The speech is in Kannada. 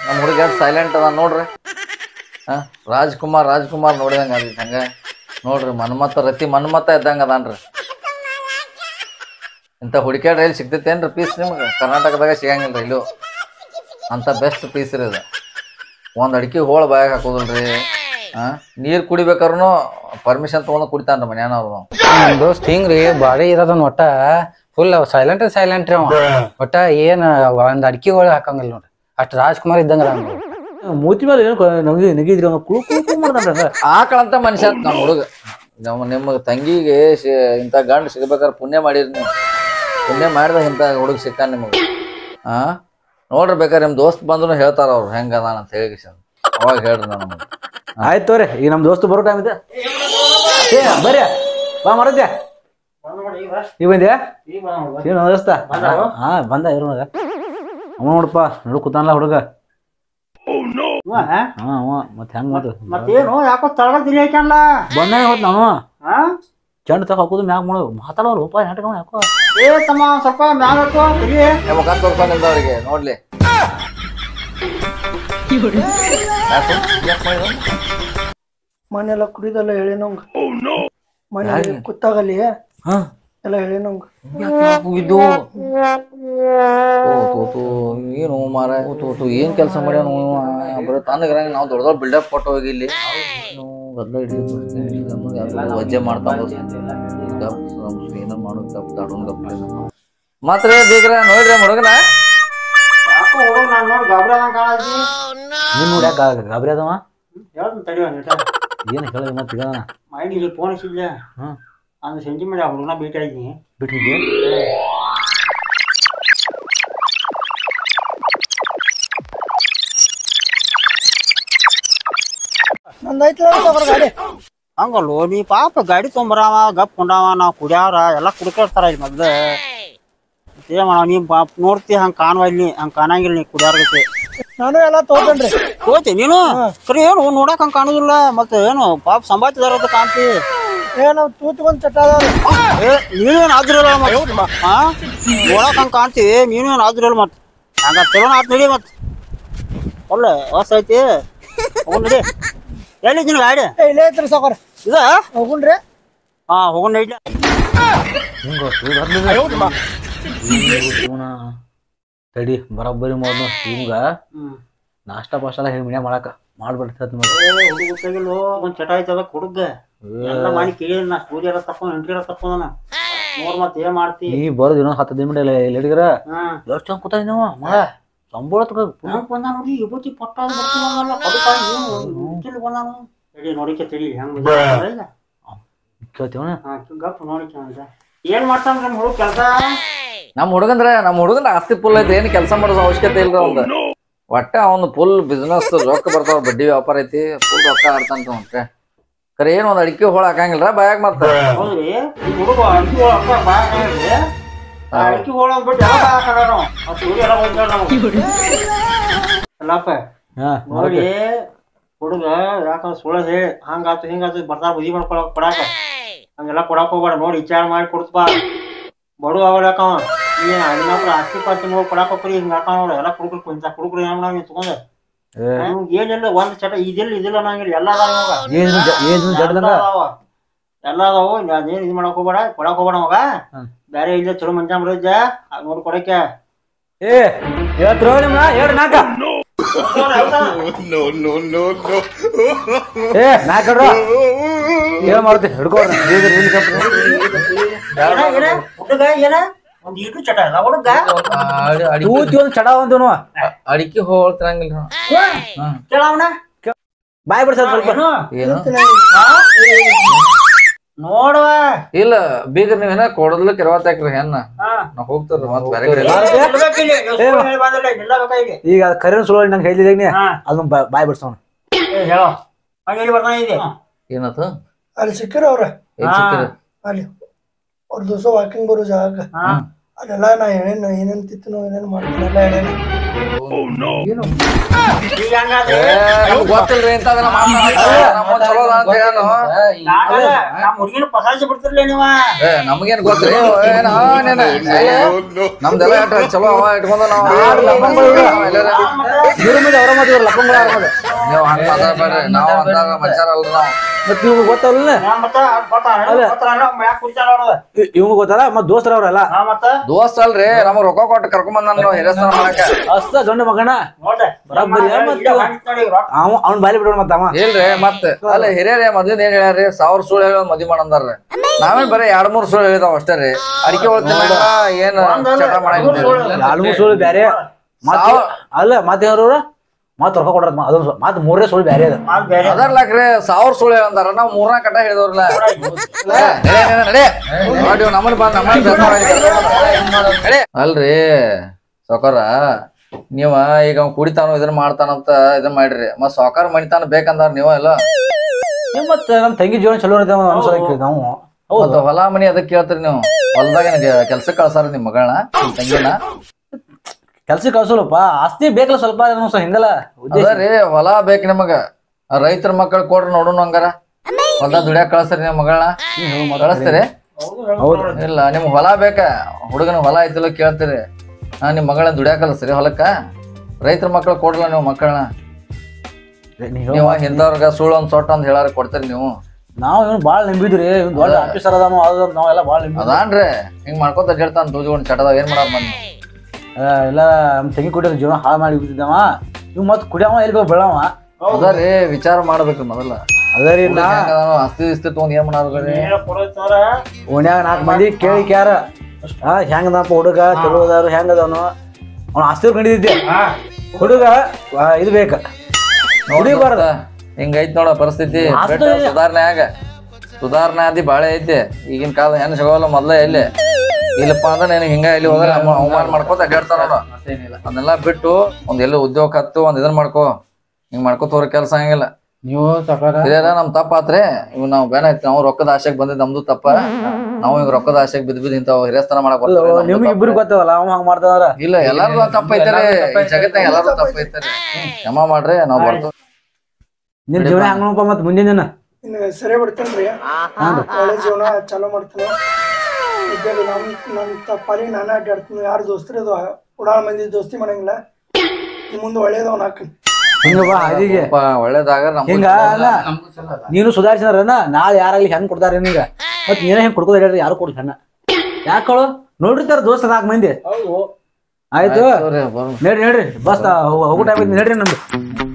ನಮ್ಮ ಹುಡುಗ ಸೈಲೆಂಟ್ ಅದ ನೋಡ್ರಿ. ಹಾ, ರಾಜ್ಕುಮಾರ್ ನೋಡಿದಂಗ ಅದ ಹಂಗ ನೋಡ್ರಿ. ಮನ್ಮತ್ತ ಇದ್ದಂಗ ಅದಾನ್ರಿ. ಇಂಥ ಹುಡುಕ್ಯಾಡ್ರ ಎಲ್ಲಿ ಸಿಗ್ತೈತೇನ್ರಿ ಪೀಸ್ ನಿಮ್ಗೆ? ಕರ್ನಾಟಕದಾಗ ಸಿಗಂಗಿಲ್ಲ ಇಲ್ಲೂ ಅಂತ ಬೆಸ್ಟ್ ಪೀಸ್ ರೀ ಇದು. ಒಂದು ಅಡಿಕೆ ಹೋಳು ಬಾಯಾಗ ಹಾಕೋದಿಲ್ರಿ. ನೀರು ಕುಡಿಬೇಕಾದ್ರೂ ಪರ್ಮಿಷನ್ ತೊಗೊಂಡು ಕುಡಿತಾನ್ರಿ ಮನ್ಯಾನವ್ರು. ದೋಸ್ತ್ ಹಿಂಗ್ರಿ ಬಾರಿ ಇರೋದನ್ ಒಟ್ಟ ಫುಲ್ ಸೈಲೆಂಟ್ ರೀ ಅವ. ಒಟ್ಟ ಏನ್ ಒಂದ್ ಅಡಿಕೆ ಹೋಳಿ ಹಾಕಂಗಿಲ್ಲ ನೋಡ್ರಿ. ಅಷ್ಟ್ ರಾಜ್ಕುಮಾರ್ ಇದ್ದಂಗ ಮೂತಿ ಮೇಲೆ ನಗಿದ್ರಿ ಮಾಡ್ತಾನ. ಆಕಳಂತ ಮನುಷ್ಯ ನಮ್ಮ ಹುಡುಗ. ನಿಮ್ಗೆ ತಂಗಿಗೆ ಇಂಥ ಗಂಡು ಸಿಗ್ಬೇಕಾದ್ರೆ ಪುಣ್ಯ ಮಾಡಿರಿ ನೀವು. ಪುಣ್ಯ ಮಾಡಿದ ಇಂಥ ಹುಡುಗ ಸಿಕ್ಕಾನ ನಿಮಗೆ. ನೋಡ್ರಿ ಬೇಕಾದ್ರೆ ನಿಮ್ಮ ದೋಸ್ತ್ ಬಂದ್ರು ಹೇಳ್ತಾರ ಅವ್ರು ಹೆಂಗ ಅದಾನ ಅಂತ ಹೇಳಿ ಅವಾಗ ಹೇಳ್ರಿ ನಮ್ಗೆ. ಆಯ್ತು ತೋರಿ, ಈಗ ನಮ್ಮ ದೋಸ್ತು ಬರೋ ಟೈಮ್ ಇದೆ. ಬರ್ರಿ ಬಾ ಮಾಡದ್ಯಾ ಈ ಬಂದ್ಯಾ ಏನು ದೋಸ್ತ? ಹಾ ಬಂದ ಇರೋ ಅವ ನೋಡಪ್ಪ ನೋಡು ಕೂತಾನಲ್ಲ ಹುಡುಗ. ಮತ್ತೆ ಹೆಂಗ್ ಮತ್ತೇನು ಯಾಕೋ ತಳಗ ತಿರಿ ಹಾಕ್ಯಾನಲ್ಲ ಬಂದ ಹೋತ್ ನಾವು ಚಂಡ್ ತಗ ಹಾಕೋದು ಮ್ಯಾಗ ಮಾಡೋದು ಮಾತಾಡೋರು ರೂಪಾಯಿ ನಾಟಕ ಯಾಕೋ. ಏ ತಮ್ಮ ಸ್ವಲ್ಪ ಮ್ಯಾಗ ಹಾಕೋ ತಿರಿ ಮುಖ ತೋರ್ಸ್ಕೊಂಡಿಂದ ಅವ್ರಿಗೆ ನೋಡ್ಲಿ. ಮನೆಲ್ಲ ಕುಡಿದಲ್ಲ ಹೇಳಿನಂಗ ಮನೆ ಕುತ್ತಾಗಲಿ ಎಲ್ಲ ಹೇಳಿನಂಗ ಹೋಗಿದ್ದು. ಏನು ಮಾರ ಏನ್ ಕೆಲಸ ಮಾಡ್ಯಾನ ಬರೀ ತಣ್ಣಗಿರಂಗ. ನಾವು ದೊಡ್ಡ ದೊಡ್ಡ ಬಿಲ್ಡಪ್ ಕೊಟ್ಟು ಹೋಗಿ ಇಲ್ಲಿ ವಜ್ಜೆ ಮಾಡ್ತಾನ. ಏನೋ ಮಾಡೋದು ಗಪ್ ದಾಡೋನ್ ಗಪ್ ಮಾತ್ರ ಬೇಕ್ರ ನೋಡ್ರಿ ಹುಡುಗನ. ಯಾಕೋ ಹುಡುಗ ನಾನು ನೋಡಿ ಗಾಬರಿ ಆದಂಗ ಕಾಣಿ. ನೀನ್ ನೋಡಿ ಯಾಕ ಗಾಬರಿ ಅದವ? ಹೇಳ್ತೀನಿ ತಡಿಯೋ ಏನು ಹೇಳೋದು ಮತ್ತೆ ಈಗ ಮೈಂಡ್ ಫೋನ್ ಹಚ್ಚಿದ್ಲೆ. ಅಂದ್ ಸಂಜೆ ಮೇಲೆ ಹುಡುಗನ ಭೇಟಿ ಆಗಿನಿ. ಬಿಟ್ಟಿದ್ದೆ ಗಾಡಿ ಹಂಗಲ್ಲೋ ನೀ ಪಾಪ ಗಾಡಿ ತೊಂಬರಾವ ಗಪ್ ಕೊಂಡಾವ. ನಾವ್ ಕುಡಿಯಾರ ಎಲ್ಲಾ ಕುಡ್ಕಿರ್ತಾರ ಇಲ್ಲಿ ಮೊದ್ಲು. ಏನ್ ಮಾಡ ನೀ ಪಾಪ ನೋಡ್ತಿ ಹಂಗ ಕಾಣುವ ಇಲ್ಲಿ ಹಂಗ ಕಾಣಂಗಿಲ್ಲ ನೀ ಕುಡಿಯಾರ್ಗೈತಿ. ನಾನು ಎಲ್ಲ ತೋತೇನ್ರಿ. ತೋತಿ ನೀನು ಸರಿ ಏನು ನೋಡಕ್ ಹಂಗ ಕಾಣುದಿಲ್ಲ. ಮತ್ತೆ ಏನು ಪಾಪ ಸಂಬಾತಿದಾರ ಕಾಣ್ತಿ. ಏನು ತೂತ್ಕೊಂಡ್ ಚಟ್ಟಾದವ್ರು. ನೀವೇನ್ ಆದ್ರಲ್ಲ ನೋಡಕ್ ಹಂಗ ಕಾಣ್ತಿ. ನೀವೇನ್ ಆದ್ರಲ್ಲ ಮತ್ ಹಂಗ ಚಲೋನ ಆತ್ ನಡಿ. ಮತ್ ಒಳ್ಳೆ ಹೊಸ ಐತಿ ಹೋಗ್ರಿ. ಎಲ್ಲಿದ್ದೀನಿ ಗಾಡಿ? ಇಲ್ಲೇ ಐತ್ರಿ ಸಾಕೋರ. ಇದ ಹೋಗುಣ್ರಿ. ಹಾ ಹೋಗೋಣ ಇಲ್ಲ ತಡಿ ಬರೋಬ್ಬರಿ ಮಾಡೋದು. ಹಿಂಗ ನಾಷ್ಟ ಪಾಷ್ಟ ಹೇಳಿ ಮನ್ಯಾಗ ಮಾಡಾಕ ಮಾಡ್ಬಿಡ್ತದ. ಒಂದ್ ಚಟ ಐತದ ಹುಡುಗ ಎಲ್ಲ ಮಾಡಿ ಕೇಳಿ ನಾ ಸ್ಟೋರಿ ಎಲ್ಲ ತಕೊಂಡ್ ಎಂಟ್ರಿ ಎಲ್ಲ ತಕೊಂಡನ ನೋಡ್ ಮತ್ ಏನ್ ಮಾಡ್ತಿ. ನೀ ಬರೋದು ಇನ್ನೊಂದ್ 10 ದಿನ ಲೇಡಿಗರ ಎಷ್ಟು ಚಂದ ಕೂತ ನೀವ ಮಗ ಸಂಬಳ ಬಂದ ನೋಡಿ ಇವತ್ತಿ ಪಟ್ಟ ನೋಡಿಕೆ ತಿಳಿ ಹೆಂಗ್ ಕೇಳ್ತೀವನ ಗಪ್ ನೋಡಿಕೆ ಏನ್ ಮಾಡ್ತಾನ ನಮ್ ಹುಡುಗ ಕೆಲ್ಸ. ನಮ್ಮ ಹುಡುಗನ ಆಸ್ತಿ ಫುಲ್ ಐತಿ. ಏನ್ ಕೆಲಸ ಮಾಡೋದು ಅವಶ್ಯಕತೆ ಇಲ್ರ ಅವ್ನ. ಒಟ್ಟ ಅವ್ನು ಫುಲ್ ಬಿಸ್ನೆಸ್ ರೊಕ್ಕ ಬರ್ತಾವ. ಬಡ್ಡಿ ವ್ಯಾಪಾರ ಐತಿ. ಫುಲ್ ರೊಕ್ಕ ಆಡ್ತಾನ. ಕರೆ ಏನ್ ಒಂದ್ ಅಡಿಕೆ ಹೋಳ ಹಾಕಂಗಿಲ್ರ ಬಾಯಾಗ. ಮತ್ತ ಹೌದ್ರಿ ಹುಡುಗ ಅಡಿಕೆ ಹೋಳ ಅಡಿಕೆ ಹೋಳ ಅಂದ್ಬಿಟ್ಟು ಎಲ್ಲ ಹಾಕಣ ಎಲ್ಲಪ್ಪ ನೋಡಿ. ಹುಡುಗ ಯಾಕಂದ್ರೆ ಸುಳ್ಳ ಹೇಳಿ ಹಂಗಾತು ಹಿಂಗಾತು ಬರ್ತಾರ ಬುದ್ಧಿ ಮಾಡ್ಕೊಳಕ್ ಕೊಡಾಕ ಹಂಗೆಲ್ಲ ಕೊಡಾಕ್ ಹೋಗ್ಬೇಡ. ನೋಡಿ ವಿಚಾರ ಮಾಡಿ ಕೊಡ್ತಪ್ಪ. ಬಡು ಅವಳ ಯಾಕವ ಇನ್ನೊಬ್ರು ಆಸ್ತಿ ಪಾಸ್ತಿ ನೋಡಿ ಕೊಡಾಕ್ ಹೋಗ್ರಿ. ಹಿಂಗ ಹಾಕ ನೋಡ ಎಲ್ಲ ಕುಡುಕ್ರು ಏನ್ ಮಾಡ ತಗೊಂಡ ಏನಿಲ್ಲ ಒಂದ್ ಚಟ ಇದಿಲ್ಲ ನಂಗಿಲ್ಲ ಎಲ್ಲ ಎಲ್ಲ ಅದಾವು. ಅದೇನ್ ಇದ್ ಮಾಡಕ್ ಹೋಗ್ಬೇಡ ಕೊಡಾಕ್ ಹೋಗ್ಬೇಡ ಮಗ. ಬೇರೆ ಇಲ್ಲ ಚಲೋ ಮಂಜ ಬರೋಜ ನೋಡಿ ಕೊಡಕ್ಕೆ. ಏ ಹೇಳ್ರಿ ಹೇಳ್ರಿ ನಾಕ ಏ ನಾಕಡ್ರ ಏನ್ ಮಾಡ್ತಿ ಹಿಡ್ಕೊ. ಹುಡುಗ ಏನ ಒಂದ್ ಇಟ್ಟು ಚಟ ಇಲ್ಲ ಹುಡುಗ. ಒಂದ್ ಚಟ ಒಂದೇನು ಅಡಿಕೆ ಹೋಳ್ತಿರಂಗಿಲ್ಲ. ಕೇಳವನ ಬಾಯ್ ಬಿಡ್ಸ ಸ್ವಲ್ಪ ನೋಡುವ. ಇಲ್ಲ ಬೀಗ್ರ ನೀವ್ ಕೊಡದ್ಲಕ್ ಇರವತ್ತಾಕ್ರಿ ಹೆಣ್ಣ ನಾ ಹೋಗ್ತಾರ ಮತ್ ಬೇರೆ ಈಗ ಕರಿನ ಸುಳ್ಳು ನಂಗೆ ಹೇಳಿದೀನಿ ಅದನ್ನ ಬಾಯ್ ಬಿಡ್ಸೋಣ. ಹೇಳೋ ಹೇಳಿ ಬರ್ತಾನೆ ಇದೆ. ಏನತ್ತ ಅಲ್ಲಿ ಸಿಕ್ಕಿರ ಅವ್ರ ಅಲ್ಲಿ ಅವ್ರ ದಿವಸ ವಾಕಿಂಗ್ ಬರೋ ಜಾಗ ಅಲ್ಲೆಲ್ಲ ನಾ ಏನೇನ್ ತಿತ್ತನೋ ಏನೇನ್ ಮಾಡ್ತೀನಿ ಎಲ್ಲ ಹೇಳೇನ. ಈಗ ಹಂಗಾದ್ರೆ ನಮ್ಗ್ ಗೊತ್ತಿಲ್ರಿ ಇಂಥದೆಲ್ಲ ನಮ್ಮ ಚಲೋ ಅದ ಅಂತ ಹೇಳನು. ನಮ್ಮ ಹುಡುಗಿನ ಪಸಾಯಿಸಿ ಬಿಡ್ತಿರ್ಲಿ ನೀವ. ನಮಗೇನ್ ಗೊತ್ತ್ರಿ ನಮ್ದೆಲ್ಲ ಚಲೋ ಅವ ಇಟ್ಕೊಂಡು ನಾವು ಇವ್ರ ಮೇಲೆ ಅವ್ರ ಮತ್ತೆ ಇವ್ರ ಲಪ್ಪಂಗಳ ನೀವು ಹಂಗ ಮಾತಾಡ್ಬೇಡ್ರಿ. ನಾವು ಅಂದಾಗ ಮನುಷ್ಯರ ಅಲ್ರಿ ನಾವು. ಮತ್ತೆ ಇವ್ಗ ಗೊತ್ತಲ್ಲ ಇವಂಗ ಗೊತ್ತಲ್ಲ ಮತ್ ದೋಸ್ತರ ಅವ್ರಲ್ಲ ದೋಸ್ತ್ ಅಲ್ರಿ ನಮಗ್ ರೊಕ್ಕ ಕೊಟ್ಟು ಕರ್ಕೊಂಡ್ ಬಂದ ಹಿರಸ್ತಾನ ಮಾಡಕ ಅಷ್ಟ ದೊಡ್ಡ ಮಗನ ಬರಾಬರಿ ಅವ್ನ ಬಾಲಿ ಬಿಡೋಣ ಮತ್ತ ಅವ ಇಲ್ರಿ ಮತ್ ಅಲ್ಲ ಹಿರಿಯರೇ ಮದ್ವಿದ್ ಏನ್ ಹೇಳ್ಯಾರಿ 1000 ಸುಳ್ಳು ಹೇಳೋದ್ ಮದ್ವಿ ಮಾಡಂದಾರ್ರಿ. ನಾವೇನ್ ಬರೀ 2-3 ಸುಳ್ಳು ಹೇಳಿದಾವ್ ಅಷ್ಟೇ ರೀ. ಅಡಿಕೆ ಹೋಗ್ತಿಲ್ಲ ಏನ್ ಚಟ ಮಾಡಂಗಿಲ್ಲ. 2-3 ಸುಳ್ಳು ಬ್ಯಾರೆ ಅಲ್ಲ ಮತ್ತೆ ಅವ್ರ ಮತ್ ರೊಕ್ಕ ಕೊಡ್ರ ಅದು ಮತ್ 3ನೇ ಸುಳ್ಳು ಬ್ಯಾರೆ ಅದ ಅದರ್ಲಾಕ್ರಿ 1000 ಸುಳ್ಳು ಹೇಳಂದಾರ ನಾವ್ 4 ಕಟ್ಟ ಹೇಳಿದವ್ರಲ್ಲ. ನೋಡಿ ನಮ್ಮನ್ ಬಂದ್ ಅಲ್ರಿ ಸಾವ್ಕಾರ ನೀವ ಈಗ ಅವ್ ಕುಡಿತಾನೋ ಇದನ್ನ ಮಾಡ್ತಾನಂತ ಇದನ್ ಮಾಡಿರಿ ಮತ್ ಸಾವ್ಕಾರ ಮಣಿತಾನ ಬೇಕಂದಾರ ನೀವ ಎಲ್ಲ. ಮತ್ತ ನಮ್ ತಂಗಿ ಜೀವನ ಚಲೋ ಇರ್ತೇವ ಅನ್ಸೋದಕ್ಕೆ ನಾವು ಹೌದು ಹೊಲ ಮನಿ ಅದಕ್ಕೆ ಕೇಳ್ತೀರಿ ನೀವು. ಹೊಲದಾಗ ಕೆಲ್ಸಕ್ಕೆ ಕಳ್ಸಾರ ನಿಮ್ ಮಗಳನ್ನ ನಿಮ್ ತಂಗಿನ ಕೆಲ್ಸಕ್ಕೆ ಕಳ್ಸೋಲ್ಲಪ್ಪ ಆಸ್ತಿ ಬೇಕಲ್ಲ ಸ್ವಲ್ಪ ಹಿಂಗಲ್ಲ ರೀ ಹೊಲ ಬೇಕ್ ನಿಮಗ. ರೈತರ ಮಕ್ಕಳು ಕೊಡ್ರಿ ನೋಡೋಣ ಹಂಗಾರ ಹೊಲ ದುಡ್ಯಾಕ ಕಳ್ಸ್ರಿ ನಿಮ್ ಮಗಳನ್ನ ಕಳಿಸ್ತೀರಿ? ಇಲ್ಲ ನಿಮ್ಗ್ ಹೊಲ ಬೇಕ ಹುಡುಗನ ಹೊಲ ಐತಿಲ್ಲ ಕೇಳ್ತೀರಿ. ನಿಮ್ ಮಗಳನ್ನ ದುಡ್ಯಾಕ ಕಳಿಸ್ರಿ ಹೊಲಕ್ಕ. ರೈತರ ಮಕ್ಕಳು ಕೊಡ್ರಲ್ಲ ನೀವು ಮಕ್ಕಳನ್ನ. ನೀವ ಹಿಂದವ್ರಗ ಸುಳ್ಳು ಒಂದ್ ಸೊಟ್ಟ ಅಂತ ಹೇಳಾರ ಕೊಡ್ತೀರಿ ನೀವು. ನಾವ್ ಇವ್ನು ಬಾಳ್ ನಂಬಿದ್ರಿ ಇವ್ನು ದೊಡ್ಡ ಆಫೀಸರ್ ಅದಾನು ಅದ ನಾವೆಲ್ಲ ಬಾಳ್ ನಂಬಿದ್ವಿ. ಅದಾನ್ರಿ ಹಿಂಗ್ ಮಾಡ್ಕೊತ ಹೇಳ್ತಾನ ತುಳ್ಕೊಂಡ್ ಚಟದಾಗ ಏನ್ ಮಾಡಾರ ಬಂದ್ ಎಲ್ಲ ನಮ್ ತಂಗಿ ಕುಡಿಯೋದು ಜೀವನ ಹಾಳು ಮಾಡಿ ಬಿಟ್ಟಿದ್ದವ ಇವ್ ಮತ್ ಕುಡಿಯವ ಎಲ್ಲಿ ಬೆಳವ ಅದರಿ ವಿಚಾರ ಮಾಡ್ಬೇಕ್ರಿ ಮೊದಲ. ಅದರಿ ಆಸ್ತಿ ಇಸ್ತಿ ತಗೊಂಡ್ ಏನ್ ಮಾಡಾರ್ರಿ ಓಣ್ಯಾಗ 4 ಮಂದಿ ಕೇಳಿ ಕ್ಯಾರ ಹೆಂಗದಪ್ಪ ಹುಡುಗ ಚಲೋ ಅದಾರು ಹೆಂಗ ಅದಾನು ಅವ್ನ ಆಸ್ತಿ ಕಂಡಿದ್ದೆ ಹುಡುಗ ಇದು ಬೇಕ ನೋಡಿಬಾರ್ದ ಹಿಂಗೈತ್ ನೋಡ ಪರಿಸ್ಥಿತಿ. ಸುಧಾರಣೆ ಆದಿ ಬಾಳೆ ಐತಿ ಈಗಿನ ಕಾಲ ಹೆಣ್ ಸಿಗೋಲ್ಲ ಮೊದ್ಲೇ ಎಲ್ಲಿ ಇಲ್ಲಪ್ಪ ಅಂದ್ರೆ ನೀನು ಹಿಂಗ ಎಲ್ಲಿ ಹೋದ್ರೆ ಅವಮಾನ ಮಾಡ್ಕೋತ ಅಡ್ಡಾಡ್ತಾರ ನೋಡ. ಅದನ್ನೆಲ್ಲ ಬಿಟ್ಟು ಒಂದ್ ಎಲ್ಲ ಉದ್ಯೋಗ ಹತ್ತು ಒಂದ್ ಇದನ್ ಮಾಡ್ಕೋ. ಹಿಂಗ್ ಮಾಡ್ಕೋತ ಹೋರ ಕೆಲ್ಸ ಹಂಗಿಲ್ಲ. ನೀವು ಹಿರಿಯರ ನಮ್ ತಪ್ಪ ಆತ್ರಿ. ಇವ್ ನಾವ್ ಬೇನ ಐತಿ ನಾವು ರೊಕ್ಕದ ಆಶೆಗೆ ಬಂದಿದ್ ನಮ್ದು ತಪ್ಪ. ನಾವು ಹಿಂಗ್ ರೊಕ್ಕದ ಆಶೆಗೆ ಬಿದ್ದು ಇಂತಾವ್ ಹಿರಿಯಸ್ಥಾನ ಮಾಡಕ್ ನಿಮ್ಗೆ ಇಬ್ರು ಗೊತ್ತವಲ್ಲ ಅವ ಹಂಗ ಮಾಡ್ತಾರ. ಇಲ್ಲ ಎಲ್ಲಾರ್ದು ತಪ್ಪ ಐತಾರಿ ಜಗತ್ನಾಗ ಎಲ್ಲಾರ್ದು ತಪ್ಪ ಐತಾರಿ. ಕ್ಷಮಾ ಮಾಡ್ರಿ ನಾವ್ ಬರ್ತೀವಿ. ನಿನ್ ಜೀವನ ಹೆಂಗಪ್ಪ ಮತ್ ಮುಂದಿನ ದಿನ ಇನ್ನು ಸರಿ ಬಿಡ್ತೇನ್ರಿ ಒಳ್ಳೆ ಜೀವನ ಚಾಲೂ ಮಾಡ್ತೀನಿ. ಇದ್ದಲ್ಲಿ ನಮ್ ತಪ್ಪಾಲಿ ನಾನೇ ಅಡ್ಡಾಡ್ತೀನಿ. ಯಾರು ದೋಸ್ತ್ರಿ ಅದು ಉಡಾಳ ಮಂದಿ ದೋಸ್ತಿ ಮಾಡಂಗಿಲ್ಲ. ಮುಂದೆ ಒಳ್ಳೇದವನ್ ಹಾಕಿ ಹಿಂಗ ಹಾದಿಗೆ ಒಳ್ಳೇದಾಗ ಹಿಂಗ ಅಲ್ಲ ನೀನು ಸುಧಾರಿಸಿದ್ರನ ನಾಳೆ ಯಾರಾಗ್ಲಿ ಹೆಣ್ ಕೊಡ್ತಾರ ನಿಂಗ ಮತ್ ನೀನ ಹೆಂಗ್ ಕೊಡ್ಕೋದ ಹೇಳ್ರಿ ಯಾರು ಕೊಡ್ ಹೆಣ್ಣ ಯಾಕಳು ನೋಡಿರ್ತಾರ ದೋಸ್ತ 4 ಮಂದಿ ಆಯ್ತು. ನಡ್ರಿ ಬಸ್ ಹೋಗೋ ಟೈಮ್ ನಡ್ರಿ ನಮ್ದು.